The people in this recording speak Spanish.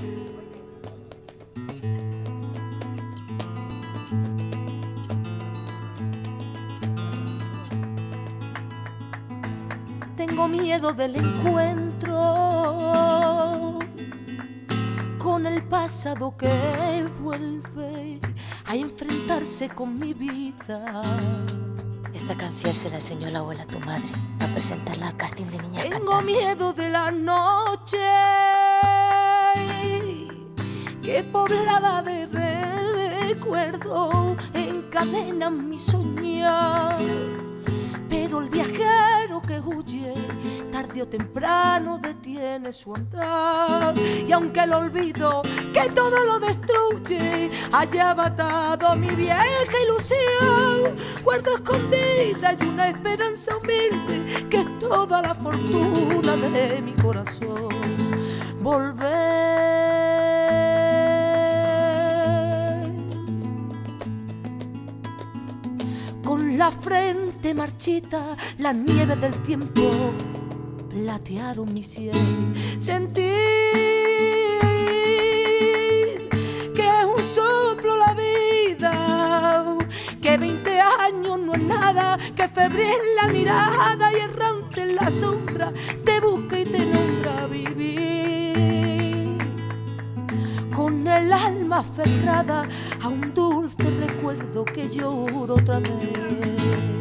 Tengo miedo del encuentro con el pasado que vuelve a enfrentarse con mi vida. Esta canción se la enseñó la abuela a tu madre para presentarla al casting de niñas cantantes. Tengo miedo de la noche que poblada de recuerdos encadenan mi soñar. Pero el viajero que huye, tarde o temprano detiene su andar. Y aunque el olvido que todo lo destruye haya matado mi vieja ilusión, guardo escondida y una esperanza humilde que es toda la fortuna de mi corazón. Volver con la frente marchita, las nieves del tiempo platearon mi sien. Sentir que es un soplo la vida, que 20 años no es nada, que febril la mirada y errante en la sombra te busca y te nombra vivir. Con el alma aferrada a un dulce recuerdo que lloro otra vez.